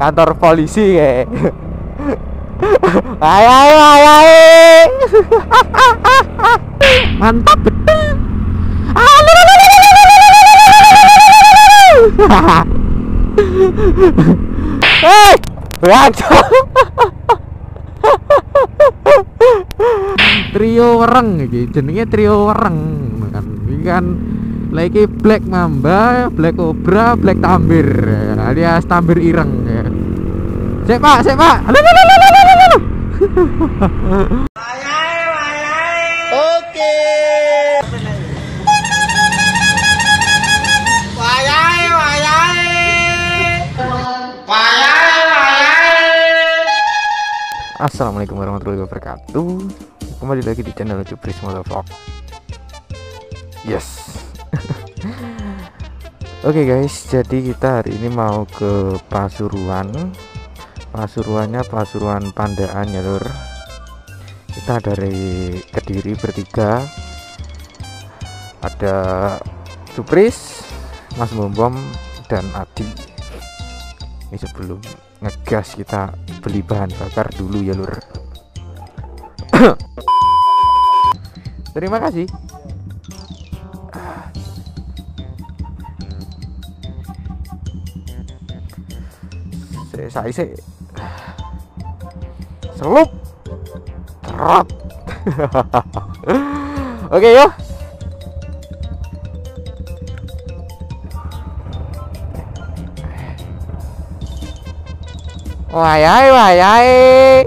kantor polisi kayak. Ayo. Mantap betul. Hei, bacot. Trio wereng iki, jenenge trio wereng kan. Iki kan lagi Black Mamba, Black Cobra, Black Tambir alias Tambir Ireng ya. Sik Pak. Oke. Assalamualaikum warahmatullahi wabarakatuh. Kembali lagi di channel Cupris Motovlog. Yes. Oke guys, jadi kita hari ini mau ke Pasuruan. Pasuruannya Pasuruan Pandaan ya lur. Kita dari Kediri bertiga. Ada Cupris, Mas Bombom, dan Adi. Ini sebelum ngegas kita beli bahan bakar dulu ya lur. Terima kasih. Saya selup terot. Oke yuk. Wayai.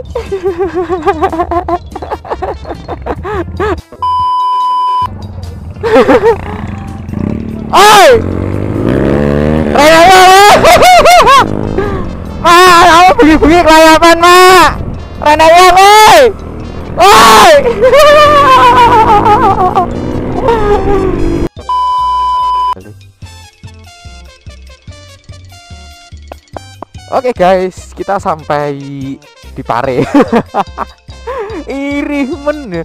Oi. Mak, kamu bunyi-bunyi kelayapan, Mak. Renaya, woi. Woi. Oke guys, kita sampai di Pare. Irih men.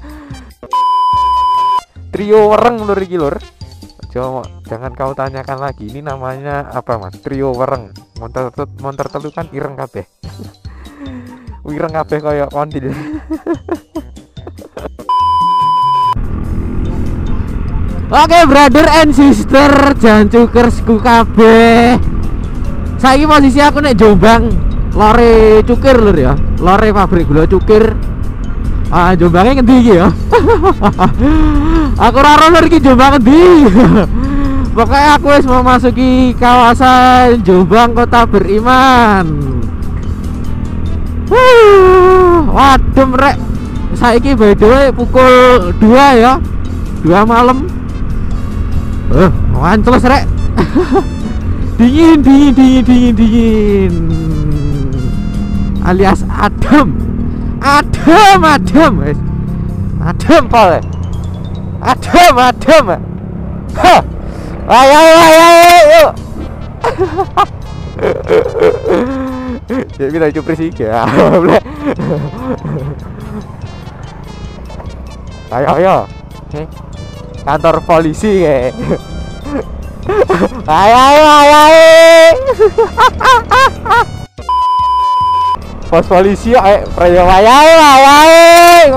Trio wereng lur iki lur. Jangan kau tanyakan lagi ini namanya apa mas? Trio wereng. Montor telu kan ireng kabeh. Ireng kabeh kaya kondil. Oke brother and sister, jangan cukersku kabeh. Saiki posisi aku nek Jombang, lore cukir lur ya. Lore pabrik gula cukir. Jombangnya ngendi iki ya? Aku ora ero lur iki Jombang ngendi. Pokoknya aku wis mau masuki kawasan Jombang Kota Beriman. Waduh rek. Saiki by the way pukul 2 ya. 2 malam. Wancles rek. Dingin alias adem wes adem pol adem ayo yuk. Jadi kita cupris iki ya. Ayo kantor polisi kayak. Ayo. Pos polisi ayo preyo ayo.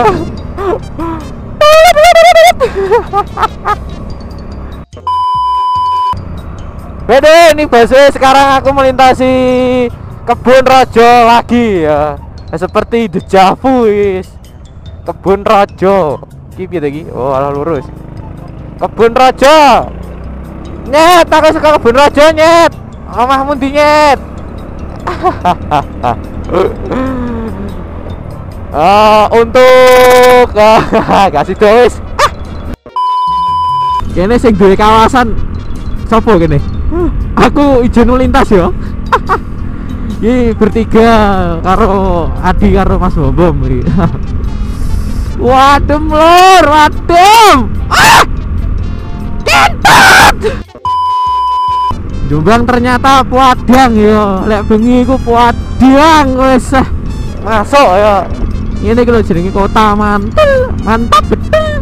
Bede ini busway sekarang aku melintasi Kebun Rajo lagi ya. Seperti deja vu guys. Kebun Rajo. Iki piye iki? Oh, alah lurus. Kebun Rajo. Nyet, aku suka Kebun Rajo nyet. Omahmu ndi nyet? Untuk kasih terus. Kene sing duwe kawasan sopo kene? Aku izin melintas ya. Iki bertiga karo Adi karo Mas Bombom iki. Wadem lur, wadem. Kentut. Jombang ternyata puadang ya. Lek bengi ku puadang wis. Masuk ya. Ini kalau jenenge kota mantul, mantap betul.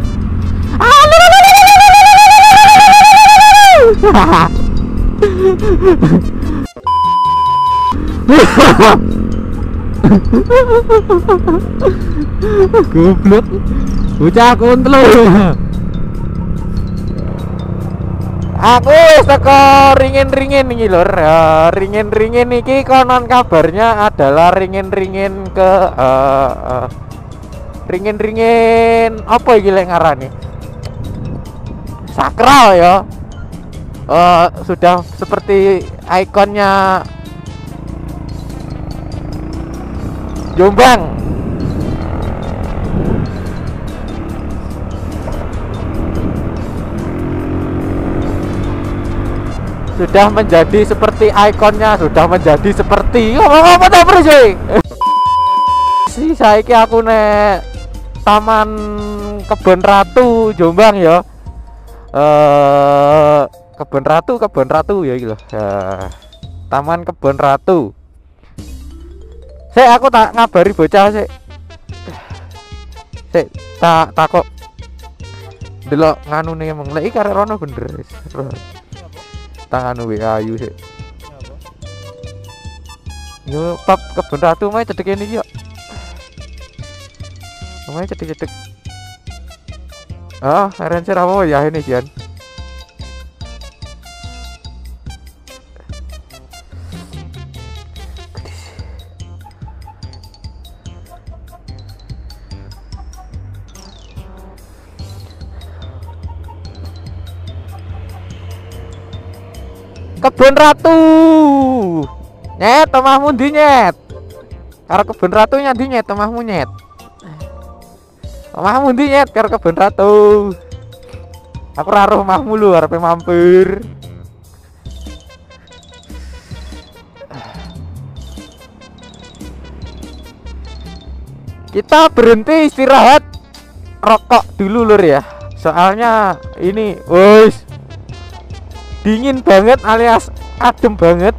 Goblok. Bocah kontlo. Aku wis teko ringin-ringin iki lur. Ringin-ringin iki konon kabarnya adalah ringin-ringin ke ringin-ringin apa iki lek ngarani? Sakral ya. Sudah seperti ikonnya Jombang. Sudah menjadi seperti ikonnya, sudah menjadi seperti apa terus sih? Si saiki aku nek Taman Kebon Ratu Jombang ya. Kebon Ratu ya iki lho. Taman Kebon Ratu. Aku tak ngabari bocah sik. Tak kok delok nganune emang lek iki karek rono bener wis. Tangan WA ayu sik. Yo pap Kebon Ratu mae cedek ini yo. Mae cedek-cedek. Ranger apa ya ini Jan? Kebon Ratu. Nyet omahmu ndi nyet? Karo Kebon Ratu nyandi nyet omahmu nyet. Omahmu ndi nyet karo Kebon Ratu? Aku ora roh omahmu lho arepe mampir. Kita berhenti istirahat rokok dulu lur ya. Soalnya ini wis dingin banget alias adem banget.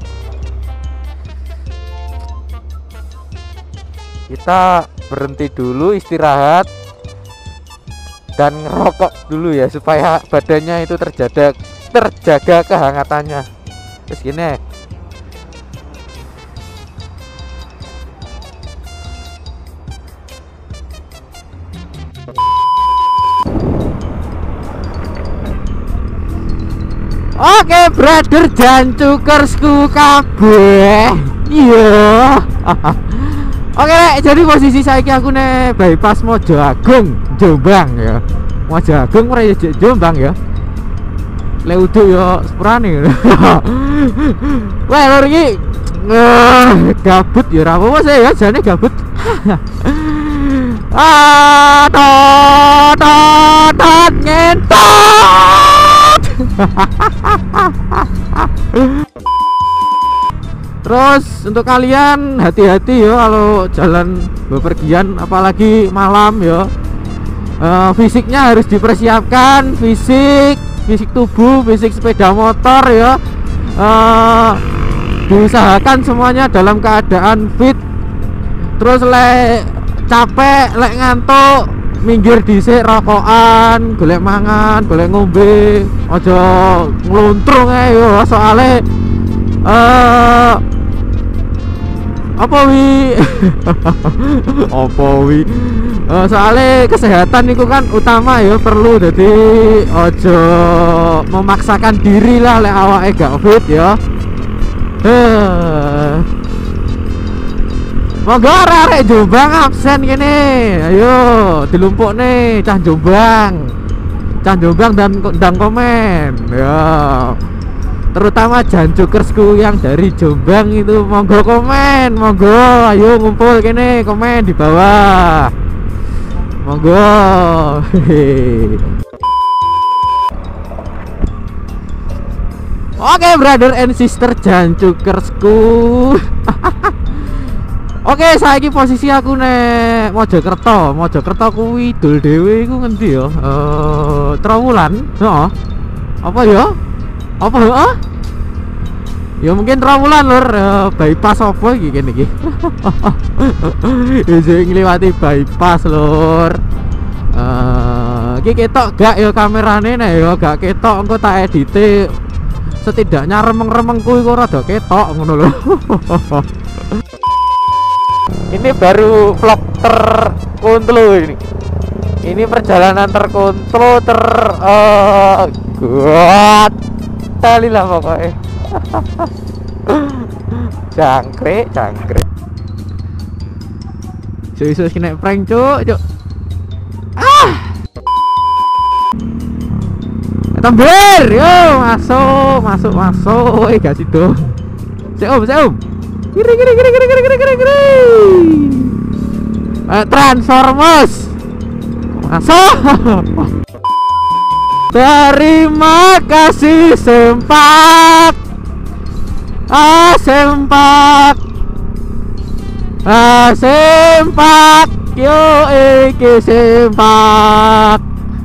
Kita berhenti dulu istirahat dan ngerokok dulu ya supaya badannya itu terjaga kehangatannya. Terus gini. Oke, brother jancukersku kabeh. Iya. Oke, jadi posisi saiki aku nih bypass Mojo Agung, Jombang ya. Mojo Agung ora Jombang ya. Le uduk yo sepurane. Wah, lur iki gabut ya ora apa-apa sih ya, jane gabut. Ngentot. Terus untuk kalian hati-hati ya kalau jalan bepergian apalagi malam ya. Fisiknya harus dipersiapkan, fisik tubuh, fisik sepeda motor ya. Diusahakan semuanya dalam keadaan fit. Terus lek capek, lek ngantuk, minggir dhisik rokokan, golek mangan, golek ngombe, aja ngluntrung ae yo soalnya soalnya kesehatan itu kan utama ya, perlu jadi ojo memaksakan diri lah lek awake gak fit ya. Monggo arek Jombang absen kene. Ayo dilumpuk nih cah Jombang dan komen ya. Terutama jancukersku yang dari Jombang itu monggo komen, monggo ayo ngumpul kene komen di bawah. Monggo. Oke, brother and sister jancukersku. Oke, saiki posisi aku nek Mojokerto kuwi dul dhewe iku ngendi ya? Trawulan, heeh. Apa ya? Apa heeh? Ya mungkin Trawulan lur, bypass apa iki kene iki. Iki ngliwati bypass lur. Iki ketok gak ya kamerane nek ya gak ketok engko tak edite. Setidaknya remeng-remengku iku rada ketok ngono lho. Ini baru vlog terkontrol ini. Ini perjalanan terkontrol kuat kali lah pokoknya. Jangkrik. Isu kena prank cuk. Tambir, yo masuk. Gak sido. Om. Kiri. Transformers. Masuk. Terima kasih sempak. Sempak. Yo iki sempak.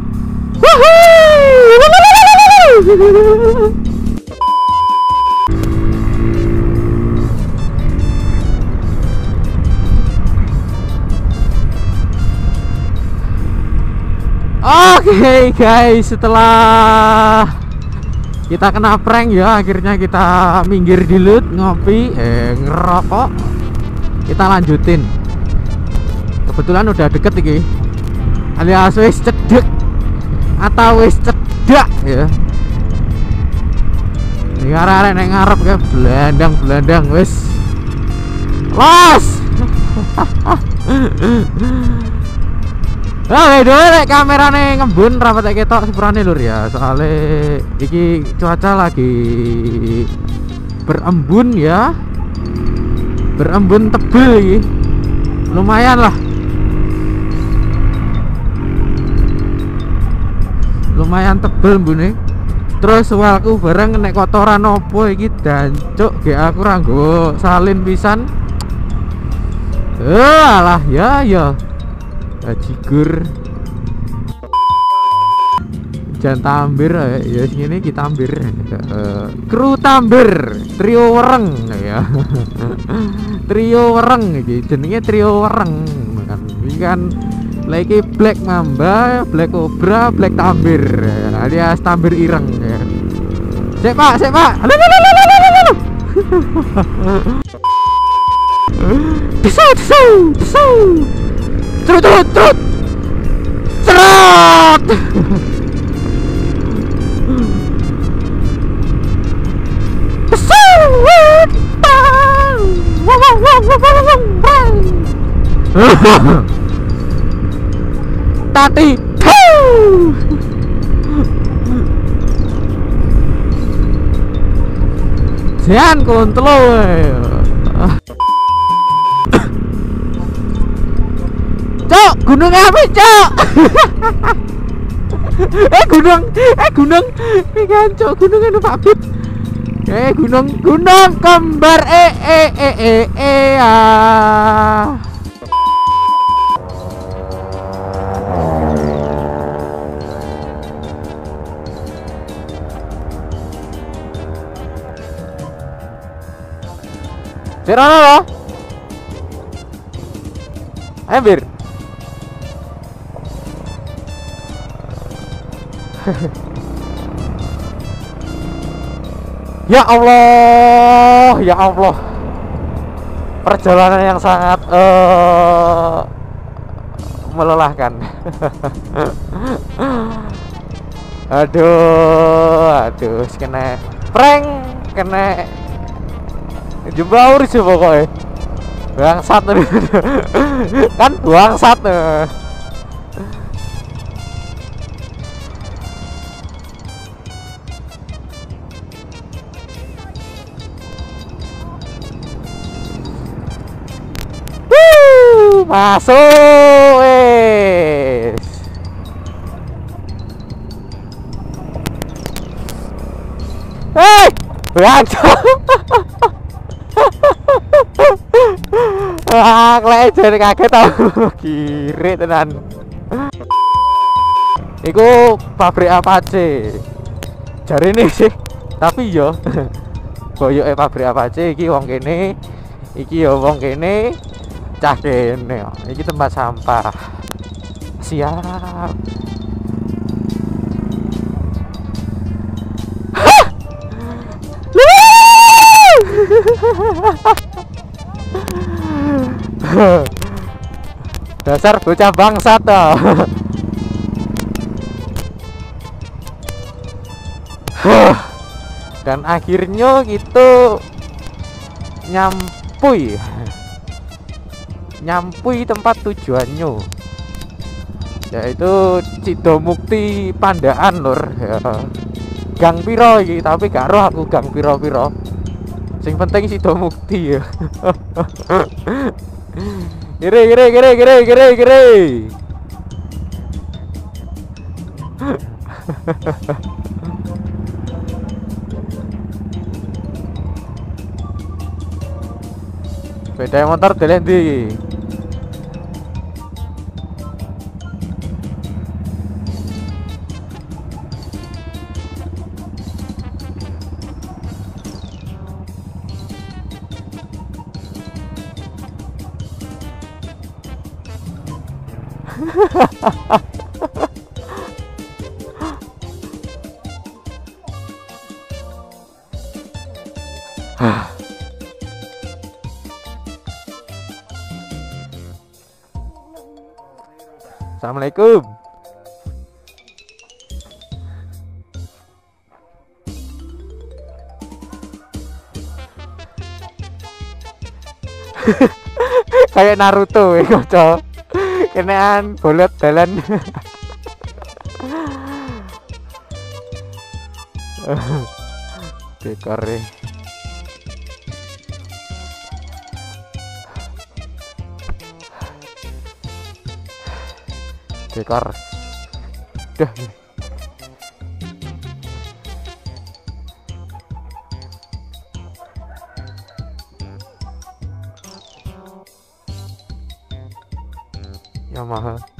Oke guys, setelah kita kena prank ya, akhirnya kita minggir dulu ngopi, ngerokok. Kita lanjutin. Kebetulan udah deket iki, alias wis cedek atau wis cedak ya. Ini arek nek ngarep kayak belandang wis los. Nah, dhewe kamerane ngembun rapat ketok sepurane lur ya. Soale iki cuaca lagi berembun ya. Berembun tebel iki. Lumayan lah. Lumayan tebel mbune. Terus walku bareng nek kotoran opo iki dancuk ge aku ra nggo salin pisan. Alah ya. Jigur jangan tambir ya sini kita tambir kru tambir trio wereng ya. Trio wereng iki jenenge trio wereng kan iki kan lagi Black Mamba, Black Cobra, Black Tambir alias tambir ireng ya. Sik pak Trut Cerot. Tati jangan kontrol. Cok, gunung apa cok? gunung ini kan cok, gunung itu Pak Bib. Gunung kembar Serana loh. Hampir. Ya Allah, perjalanan yang sangat melelahkan. aduh kena prank, kena jembaur sih pokoknya. Bangsat kan bangsat. Masuk bacok. Klejer kaget tau. Kiri tenan. Iku pabrik Apache. Jare ini sih. Tapi yo boyoke pabrik Apache iki wong kene. Iki yo wong kene. Cah kene, iki tempat sampah. Siap. Dasar bocah bangsat toh. Dan akhirnya gitu nyampui tempat tujuannya, yaitu Cidomukti Pandaan lur ya. Gang piro iki tapi gak roh aku gang piro-piro. Sing penting Cidomukti ya. Kiri. Sepeda motor dolen ndi? Assalamualaikum. Kayak Naruto ya kocok. Kenaan bolot dalan. Dekornya dekor dah Yamaha